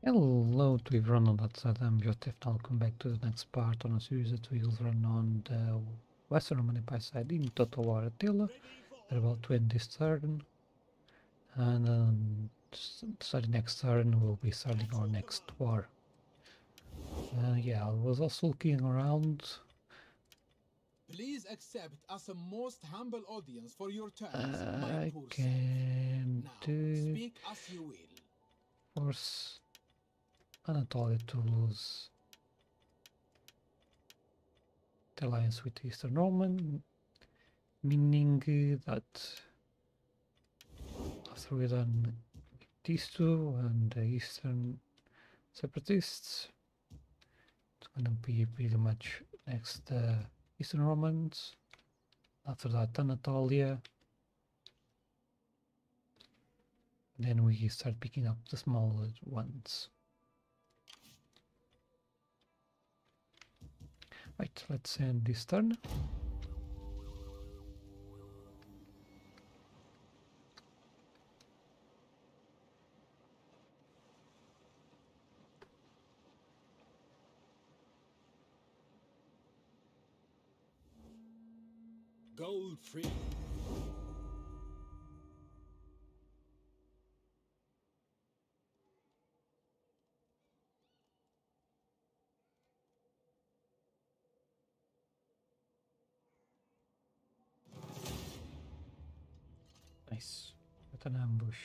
Hello to everyone on that side, I'm Joseph. Welcome back to the next part on a series that we will run on the Western Roman Empire side in Total War Attila. We're about to end this turn, and starting next turn we'll be starting our next war. Yeah, I was also looking around. Please accept as a most humble audience for your terms, my I poor can self. Now, do speak as you will. force Anatolia to lose the alliance with Eastern Roman, meaning that after we're done these two and the Eastern Separatists, it's gonna be pretty much next Eastern Romans. After that, Anatolia. Then we start picking up the smaller ones. Right, let's end this turn. Gold free. Nice, with an ambush.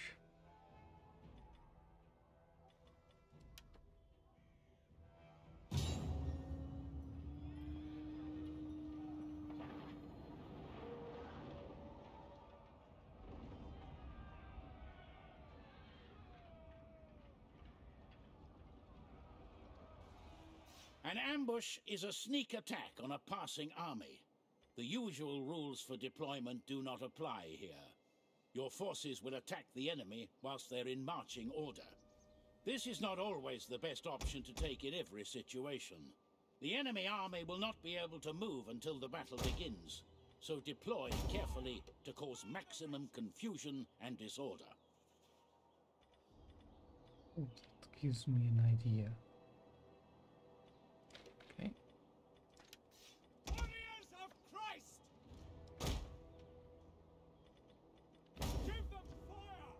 An ambush is a sneak attack on a passing army. The usual rules for deployment do not apply here. Your forces will attack the enemy whilst they're in marching order. This is not always the best option to take in every situation. The enemy army will not be able to move until the battle begins, so deploy carefully to cause maximum confusion and disorder. That gives me an idea. Okay. Warriors of Christ! Give them fire!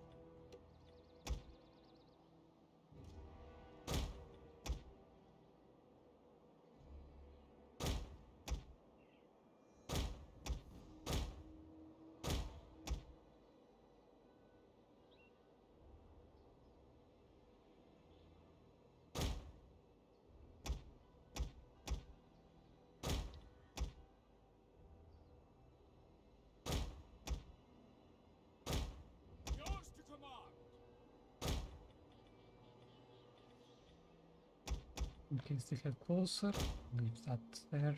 Yours to command! In case they get closer, leave that there.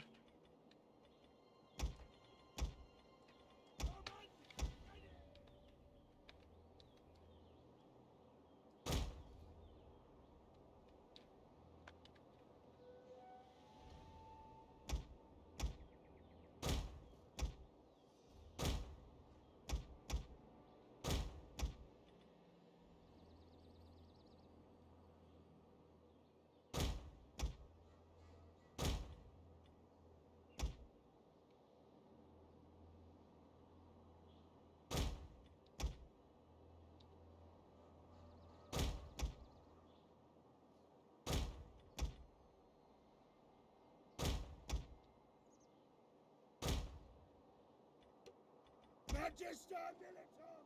Magister Militum!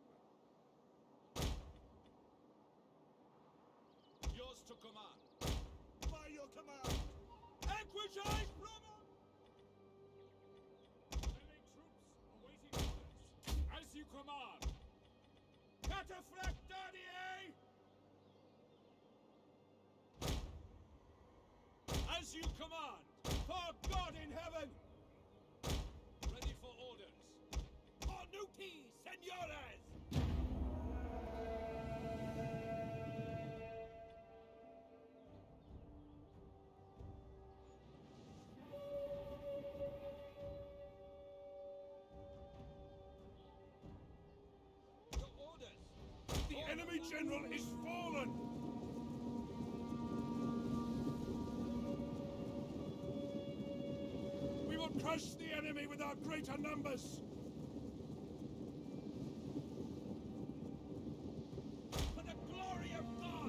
Yours to command. By your command. Equitize Brahma! Sending troops, awaiting orders. As you command. Cataphracta As you command. For God in heaven! Ready for orders. Pornuti, senores! Your orders! The enemy general is fallen! crush the enemy with our greater numbers. For the glory of God!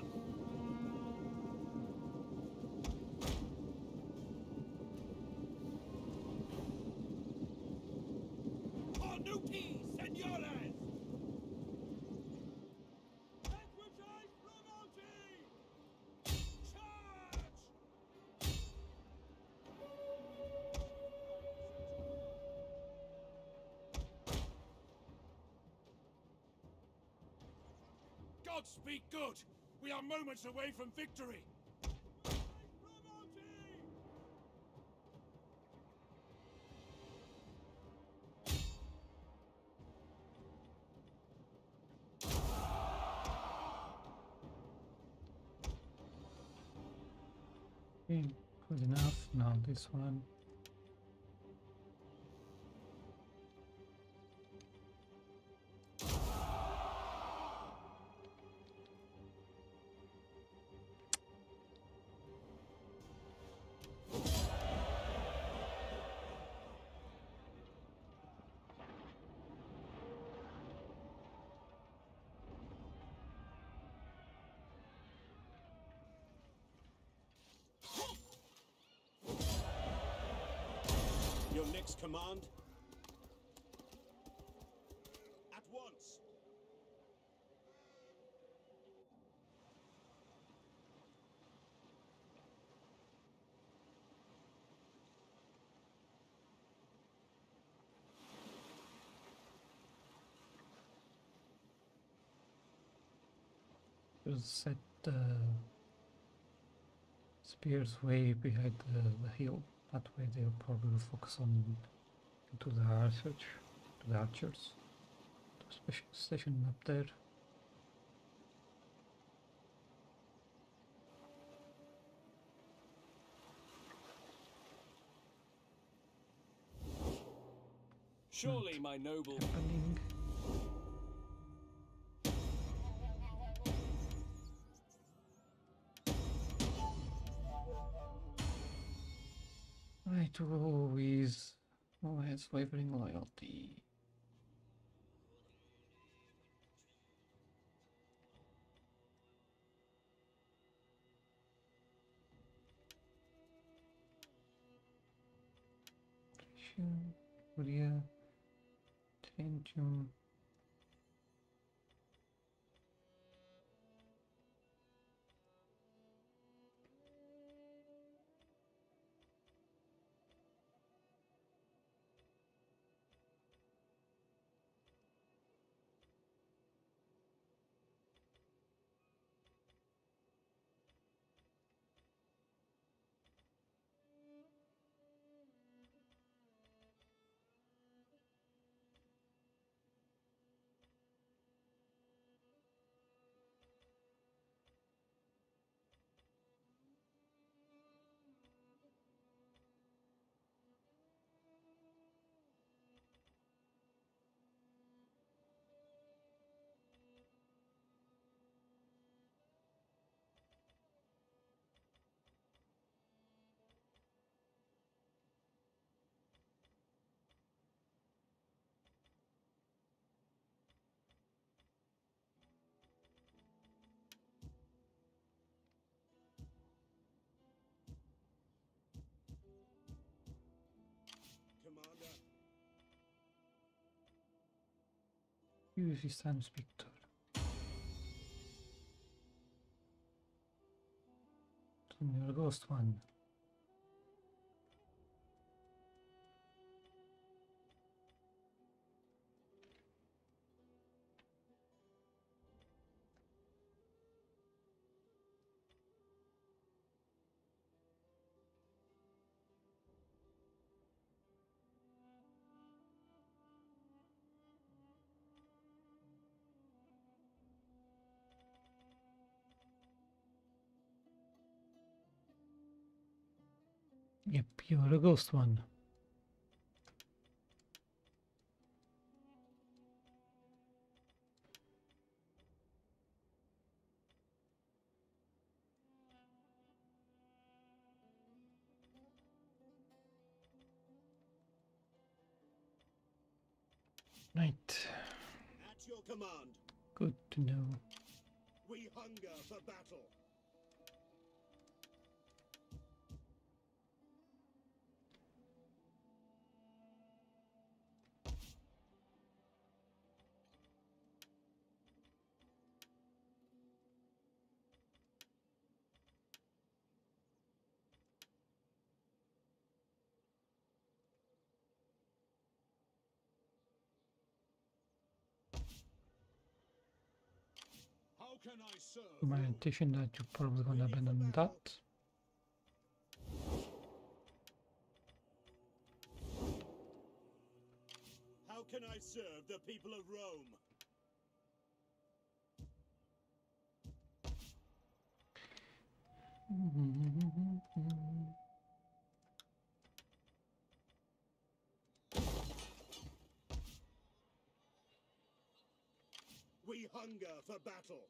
Cornuti, senores! Equitage Romonti! Charge! God speak good! We are moments away from victory! Okay, good enough. Now this one. Your next command? At once! Just set the spears way behind the hill. That way they'll probably focus on to the archers. Station up there. Surely, my noble... Happening. Right, who is who has wavering loyalty? Korea, Tenjum. Commander. Use his times Victor. Your ghost one. Yep, you're a ghost one. Right. At your command, Good to know. we hunger for battle. How can I serve? My you? intuition that you're probably gonna Ready for abandon battle. that. How can I serve the people of Rome? We hunger for battle.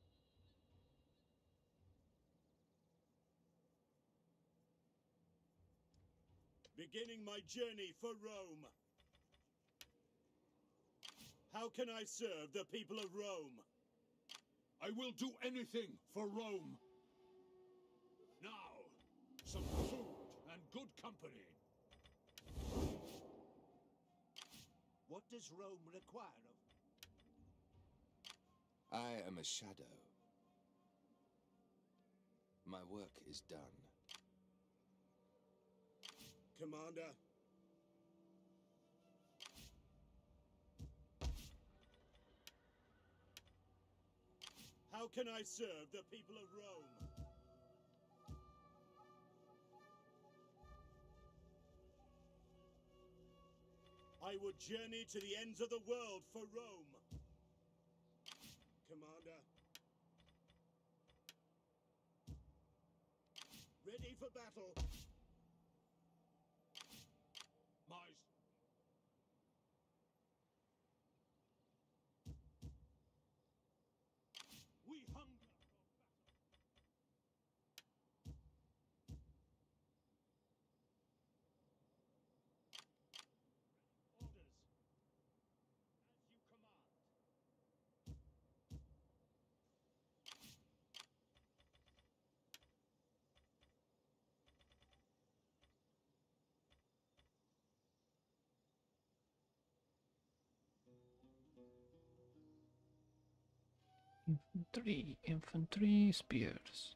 Beginning my journey for Rome. How can I serve the people of Rome? I will do anything for Rome. Now, some food and good company. What does Rome require of I am a shadow. My work is done. Commander? How can I serve the people of Rome? I would journey to the ends of the world for Rome. Commander? Ready for battle. My We hunger for orders. As you command. Infantry, spears.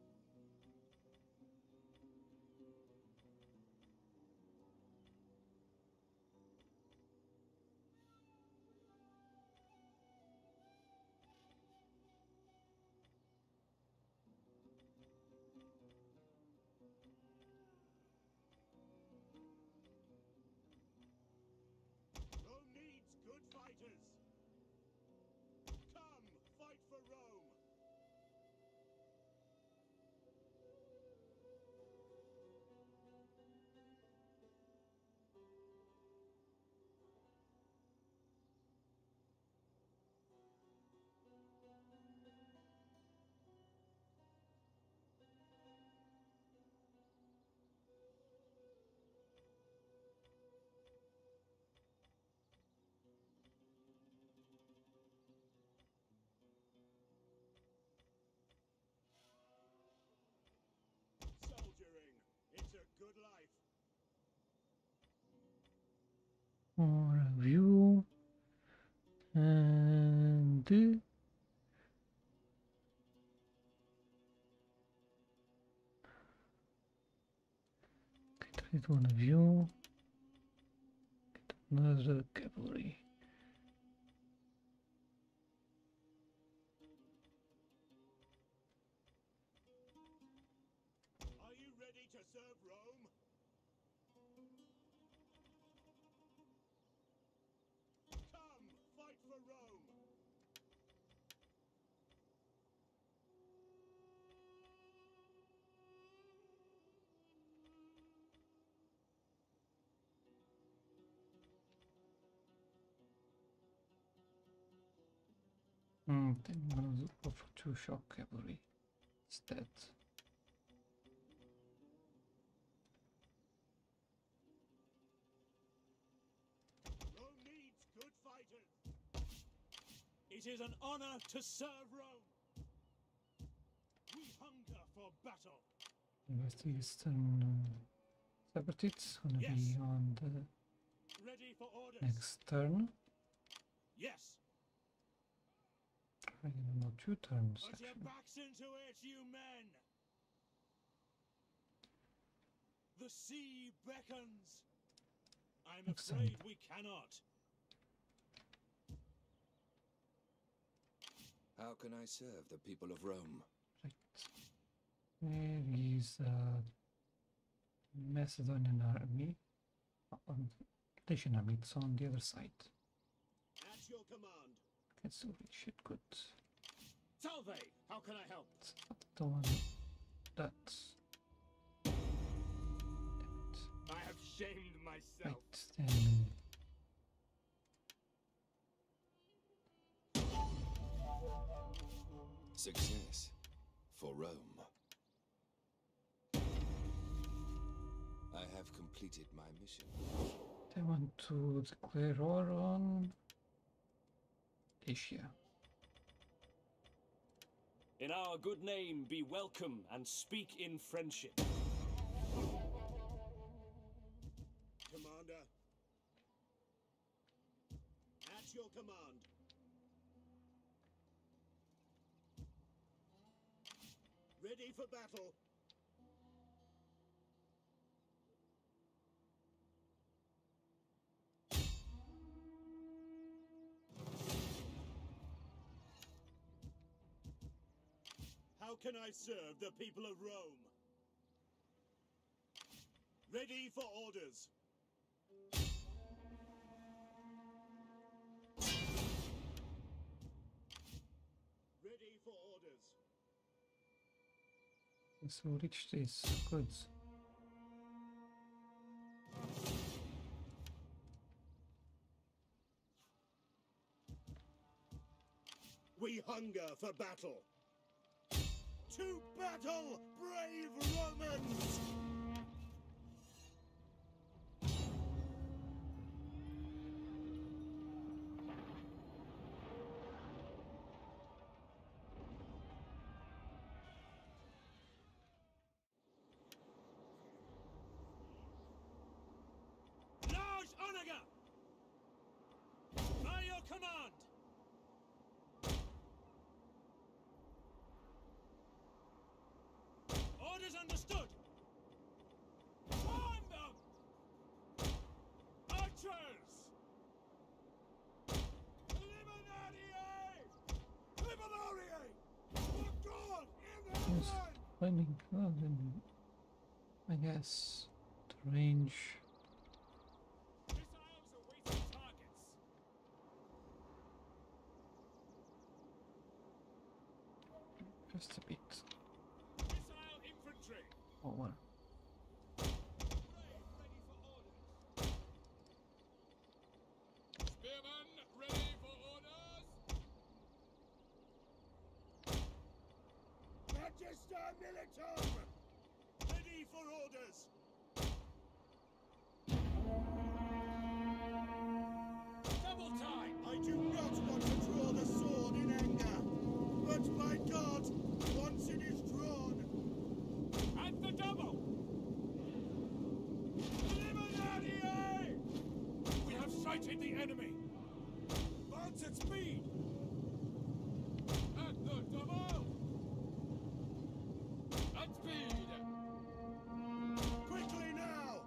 Rome needs good fighters. Come, fight for Rome. Soldiering, it's a good life. For review and get one view. Get another cavalry. Are you ready to serve Rome? Come, fight for Rome. Then I'm gonna go for 2 shock cavalry instead. Rome needs good fighters. is an honor to serve Rome. We hunger for battle. West-Eastern Separatists gonna Yes. be on the Ready for orders. next turn. Yes. No, 2 turns Put your actually. backs into it, you men. The sea beckons. I'm Excellent. afraid we cannot. How can I serve the people of Rome? Right. Where is Macedonian army? Dacian army, it's on the other side. At your command. Okay, so we should good. Salve! How can I help? It's not the one that. Damn it. I have shamed myself. Right, then. Success for Rome. I have completed my mission. They want to declare war on Asia. In our good name, be welcome and speak in friendship. Commander. At your command. Ready for battle. How can I serve the people of Rome? Ready for orders. Ready for orders. So reach this goods. We hunger for battle. To battle, brave Romans! Large onager! By your command! Orders understood! Arm them! Archers! Liminariae! Liminariae! For God in Who's heaven! finding? Oh, then I guess the range. Missiles awaiting targets! Just a bit. Missile infantry! Over. Brave, ready for orders! Spearmen, ready for orders! Magister Militum! Ready for orders! Double time! I do not want to draw the sword in anger, but by God, once it is drawn, at the double! Liminariae! We have sighted the enemy! Advance at speed! At the double! At speed! Quickly now!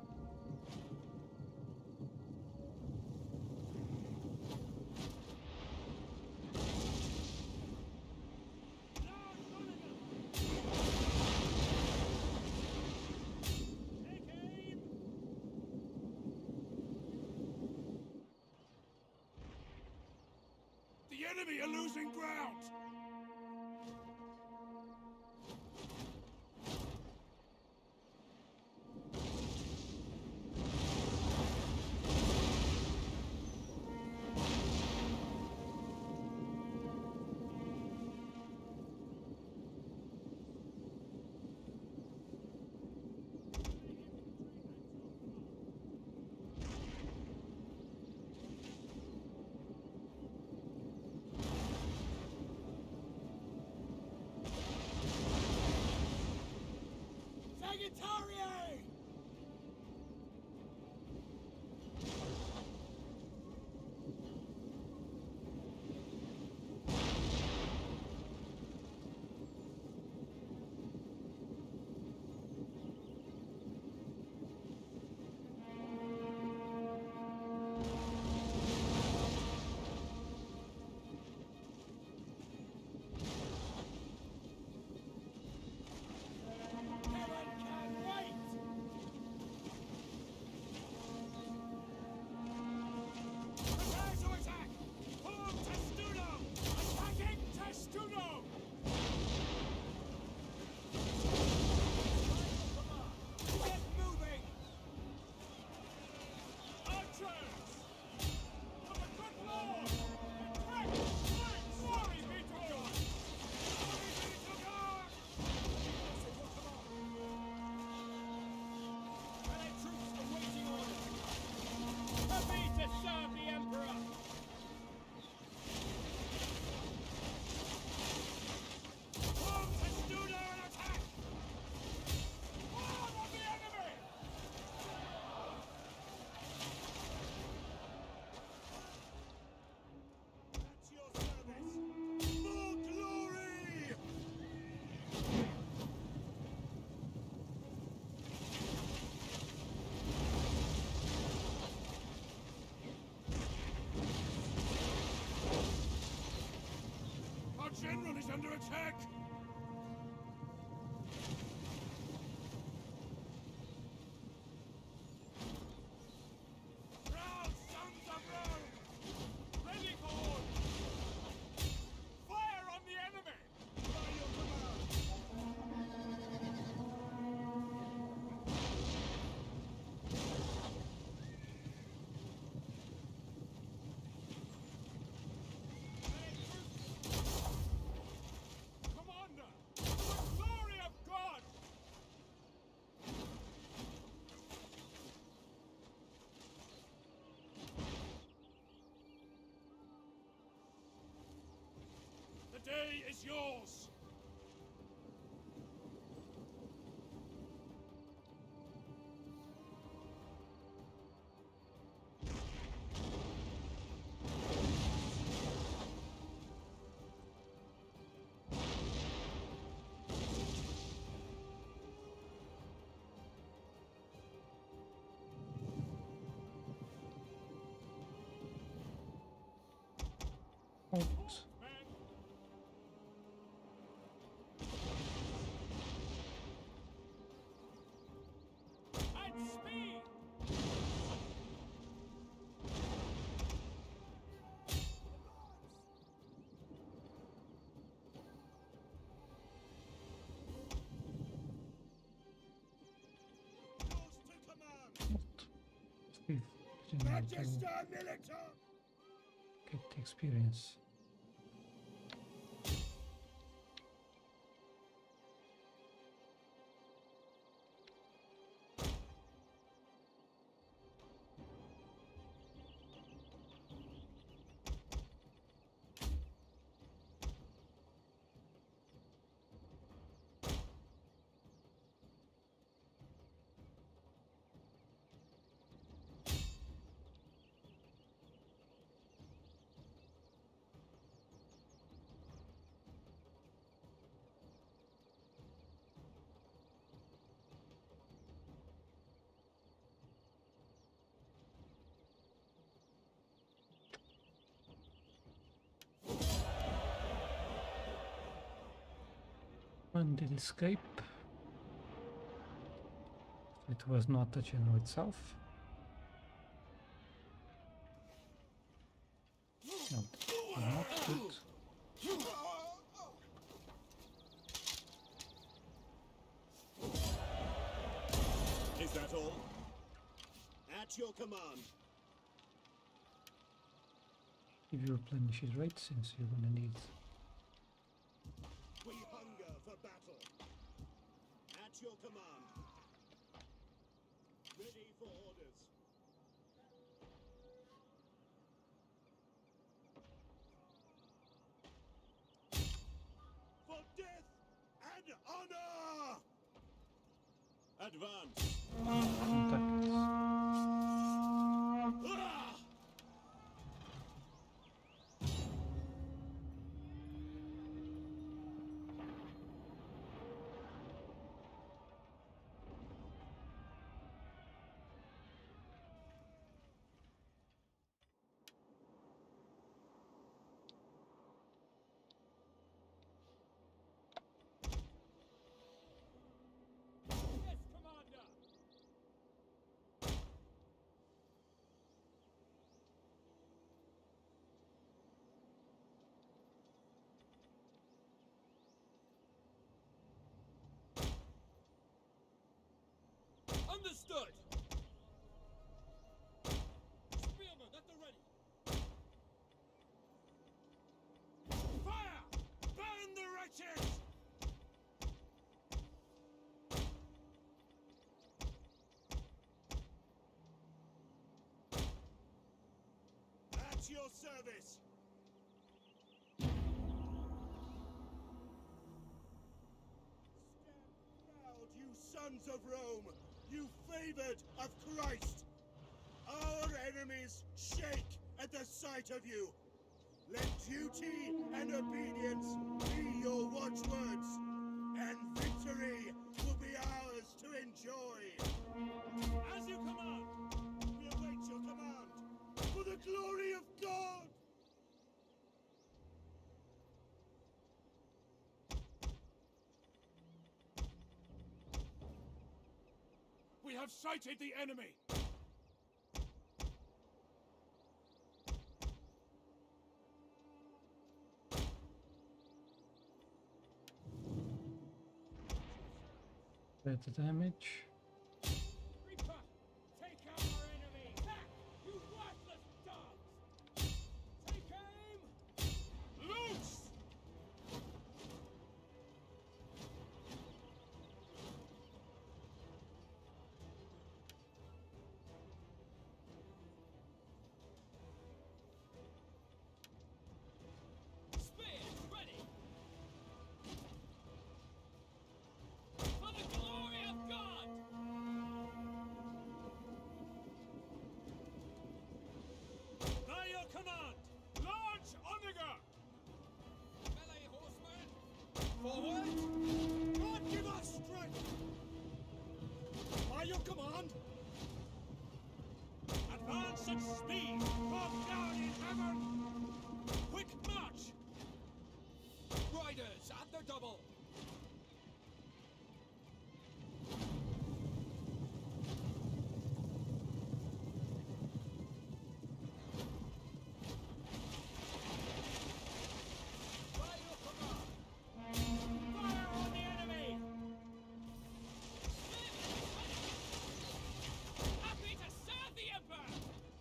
Take aim! The enemy are losing ground! under attack! Proud sons of Rome! Ready for orders! Fire on the enemy! By your command! Commander! For the glory of God! The day is yours! Oops. Men, at speed! Yours to command! What? Steve, you know, to Magister Militum! get the experience. One did escape. It was not the general itself. No, not good. Is that all? At your command. If you replenish his rate, since you're gonna need. We hunger for battle. At your command. Ready for orders. For death and honor! Advance! Contact. Ah! Yes, Commander! Understood! Spearmen at the ready! Fire! Burn the wretches! At your service! Stand proud, you sons of Rome, you favored of Christ! Our enemies shake at the sight of you! Let duty and obedience be your watchwords, and victory will be ours to enjoy! As you command! We await your command, for the glory of God! have sighted the enemy! Better damage. Reaper, take out our enemy! Back, you worthless dogs! Take aim! Loose! Spears ready! For the glory of God! By your command, launch Onager! Melee horsemen! Forward! God give us strength! By your command! Advance at speed! Come down in heaven! Quick march! Riders at the double! By your command! Fire on the enemy! Happy to serve the Emperor!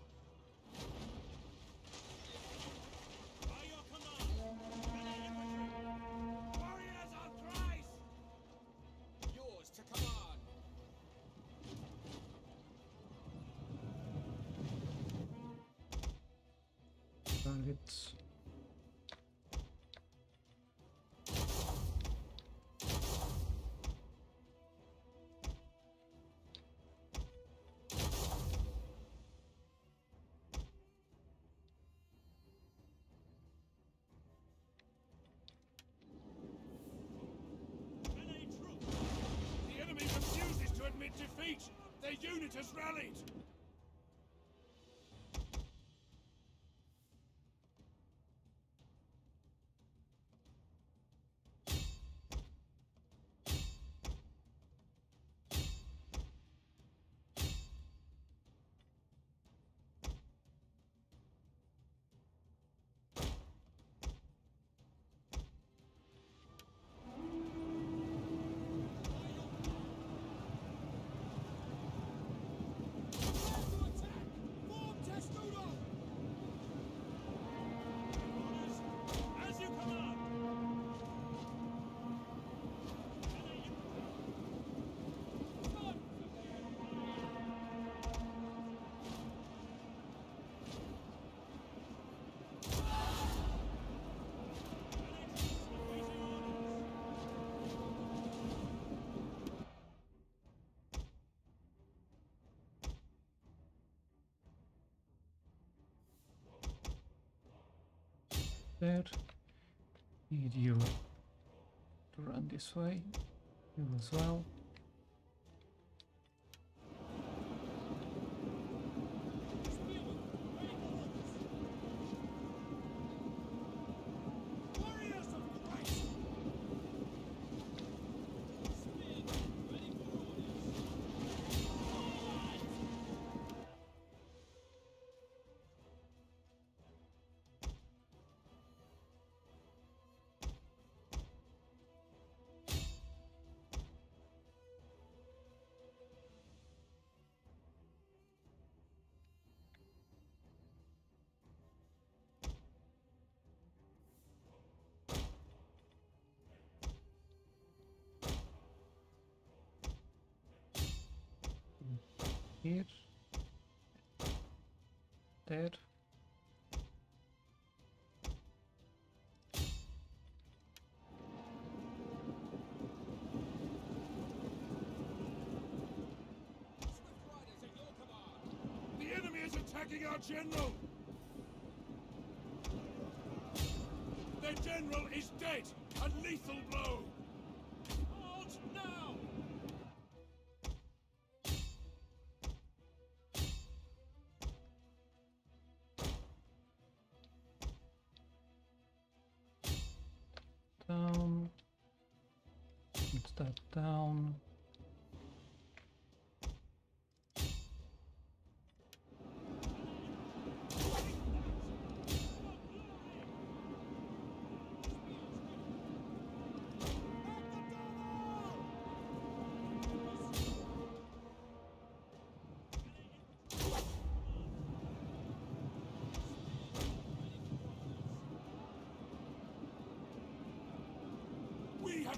By your command! Melee infantry! Warriors on thrice! Yours to command! Targets. Melee troops! The enemy refuses to admit defeat! Their unit has rallied! As you command! There. Need you to run this way. You as well. Warriors of Christ! Ready for orders! Here. There. Swift riders at your command! The enemy is attacking our general! Their general is dead! A lethal blow! Halt now! Down. Put that down.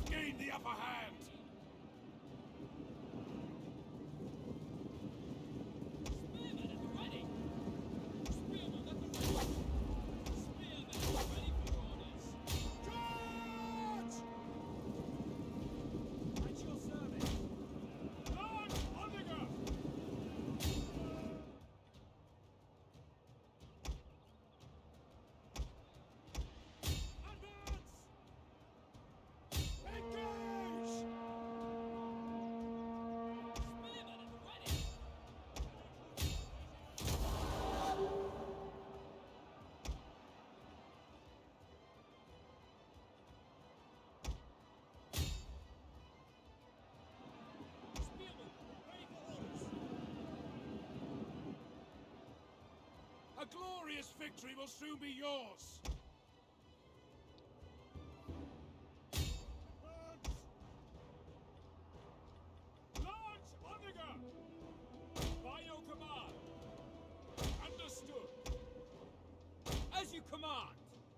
have gained the upper hand. Spearmen at the ready! Spearmen at the ready! Spearmen ready for orders! Charge! At your service! Lord Odiger! Advance! Engage! Spearmen at the ready! Spearmen ready for orders! A glorious victory will soon be yours. Advance! Lord Odiger! By your command. Understood. As you command.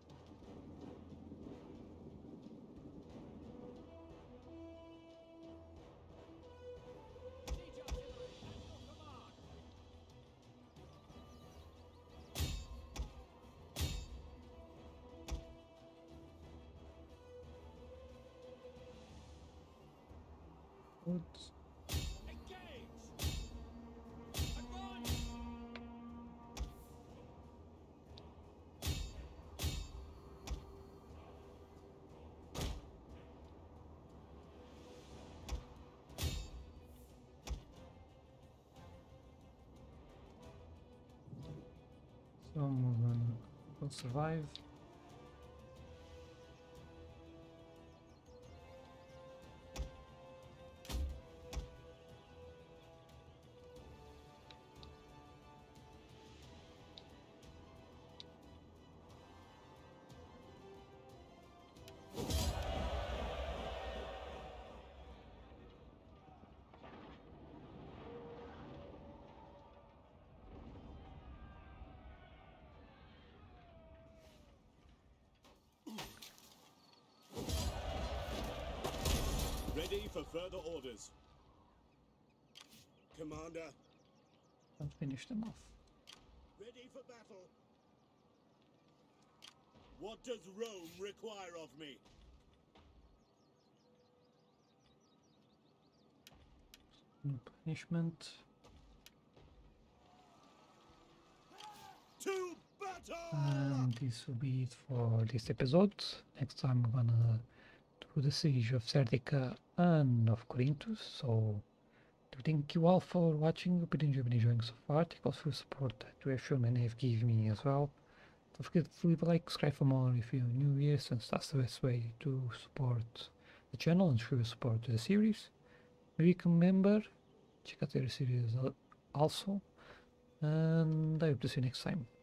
Siege artillery at your command! Good. Engage! Advance! Someone will survive. Ready for further orders. Commander, And finish them off. ready for battle. What does Rome require of me? No punishment. To battle! And this will be it for this episode. Next time we're gonna do the siege of Serdica and of Corinthus. So thank you all for watching. Hope you've been enjoying so far. Thank you also for the support that you have shown and have given me as well. Don't forget to leave a like, subscribe for more if you're new here, since that's the best way to support the channel and show your support to the series. Maybe become a member, check out the other series also, and I hope to see you next time.